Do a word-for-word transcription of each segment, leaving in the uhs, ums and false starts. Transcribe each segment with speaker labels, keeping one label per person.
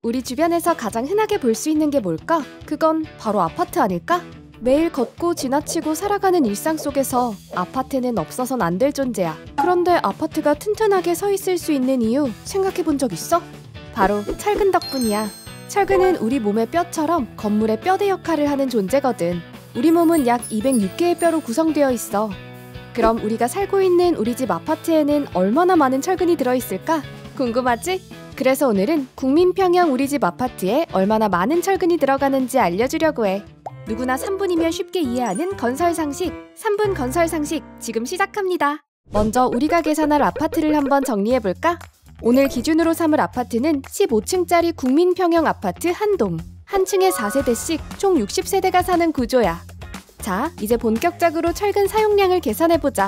Speaker 1: 우리 주변에서 가장 흔하게 볼 수 있는 게 뭘까? 그건 바로 아파트 아닐까? 매일 걷고 지나치고 살아가는 일상 속에서 아파트는 없어선 안 될 존재야. 그런데 아파트가 튼튼하게 서 있을 수 있는 이유 생각해 본 적 있어? 바로 철근 덕분이야. 철근은 우리 몸의 뼈처럼 건물의 뼈대 역할을 하는 존재거든. 우리 몸은 약 이백육 개의 뼈로 구성되어 있어. 그럼 우리가 살고 있는 우리 집 아파트에는 얼마나 많은 철근이 들어있을까? 궁금하지? 그래서 오늘은 국민평형 우리 집 아파트에 얼마나 많은 철근이 들어가는지 알려주려고 해. 누구나 삼 분이면 쉽게 이해하는 건설 상식, 삼 분 건설 상식 지금 시작합니다. 먼저 우리가 계산할 아파트를 한번 정리해볼까? 오늘 기준으로 삼을 아파트는 십오 층짜리 국민평형 아파트 한 동. 한 층에 사 세대씩 총 육십 세대가 사는 구조야. 자, 이제 본격적으로 철근 사용량을 계산해보자.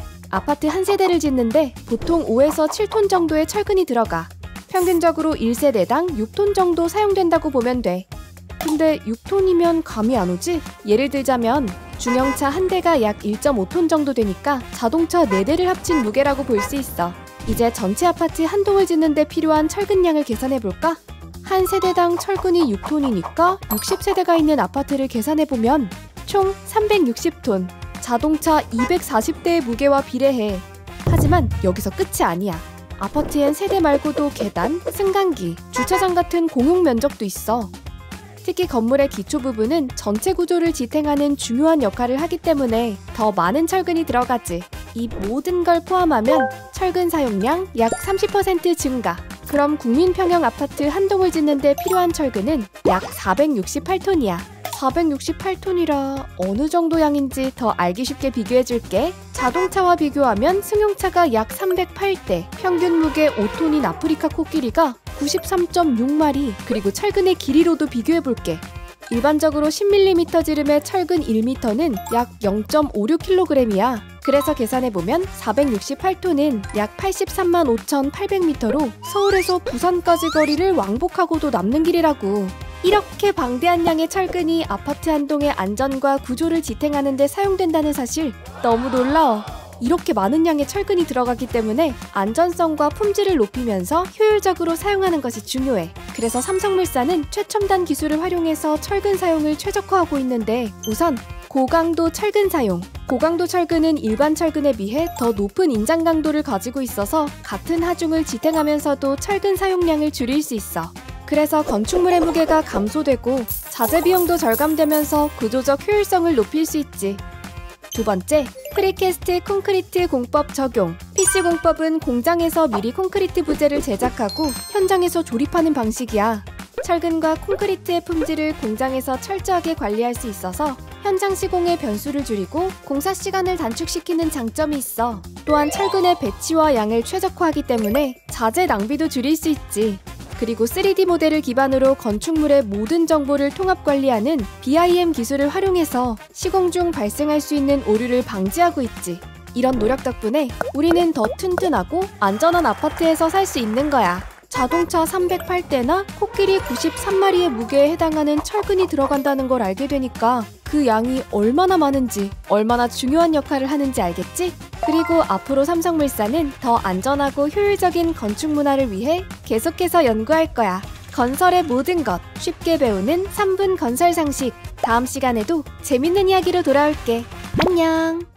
Speaker 1: 아파트 한 세대를 짓는데 보통 오에서 칠 톤 정도의 철근이 들어가. 평균적으로 일 세대당 육 톤 정도 사용된다고 보면 돼. 근데 육 톤이면 감이 안 오지? 예를 들자면 중형차 한 대가 약 일 점 오 톤 정도 되니까 자동차 네 대를 합친 무게라고 볼 수 있어. 이제 전체 아파트 한 동을 짓는데 필요한 철근량을 계산해볼까? 한 세대당 철근이 육 톤이니까 육십 세대가 있는 아파트를 계산해보면 총 삼백육십 톤, 자동차 이백사십 대의 무게와 비례해. 하지만 여기서 끝이 아니야. 아파트엔 세대 말고도 계단, 승강기, 주차장 같은 공용 면적도 있어. 특히 건물의 기초 부분은 전체 구조를 지탱하는 중요한 역할을 하기 때문에 더 많은 철근이 들어가지. 이 모든 걸 포함하면 철근 사용량 약 삼십 퍼센트 증가. 그럼 국민평형 아파트 한 동을 짓는데 필요한 철근은 약 사백육십팔 톤이야. 사백육십팔 톤이라 어느 정도 양인지 더 알기 쉽게 비교해줄게. 자동차와 비교하면 승용차가 약 삼백팔 대, 평균 무게 오 톤인 아프리카 코끼리가 구십삼 점 육 마리, 그리고 철근의 길이로도 비교해볼게. 일반적으로 십 밀리미터 지름의 철근 일 미터는 약 영 점 오육 킬로그램이야. 그래서 계산해보면 사백육십팔 톤은 약 팔십삼만 오천팔백 미터로 서울에서 부산까지 거리를 왕복하고도 남는 길이라고. 이렇게 방대한 양의 철근이 아파트 한 동의 안전과 구조를 지탱하는 데 사용된다는 사실 너무 놀라워. 이렇게 많은 양의 철근이 들어가기 때문에 안전성과 품질을 높이면서 효율적으로 사용하는 것이 중요해. 그래서 삼성물산은 최첨단 기술을 활용해서 철근 사용을 최적화하고 있는데, 우선 고강도 철근 사용. 고강도 철근은 일반 철근에 비해 더 높은 인장 강도를 가지고 있어서 같은 하중을 지탱하면서도 철근 사용량을 줄일 수 있어. 그래서 건축물의 무게가 감소되고 자재 비용도 절감되면서 구조적 효율성을 높일 수 있지. 두 번째, 프리캐스트 콘크리트 공법 적용. 피씨 공법은 공장에서 미리 콘크리트 부재를 제작하고 현장에서 조립하는 방식이야. 철근과 콘크리트의 품질을 공장에서 철저하게 관리할 수 있어서 현장 시공의 변수를 줄이고 공사 시간을 단축시키는 장점이 있어. 또한 철근의 배치와 양을 최적화하기 때문에 자재 낭비도 줄일 수 있지. 그리고 쓰리디 모델을 기반으로 건축물의 모든 정보를 통합 관리하는 비아이엠 기술을 활용해서 시공 중 발생할 수 있는 오류를 방지하고 있지. 이런 노력 덕분에 우리는 더 튼튼하고 안전한 아파트에서 살 수 있는 거야. 자동차 삼백팔 대나 코끼리 구십삼 마리의 무게에 해당하는 철근이 들어간다는 걸 알게 되니까 그 양이 얼마나 많은지, 얼마나 중요한 역할을 하는지 알겠지? 그리고 앞으로 삼성물산은 더 안전하고 효율적인 건축 문화를 위해 계속해서 연구할 거야. 건설의 모든 것 쉽게 배우는 삼 분 건설 상식. 다음 시간에도 재밌는 이야기로 돌아올게. 안녕!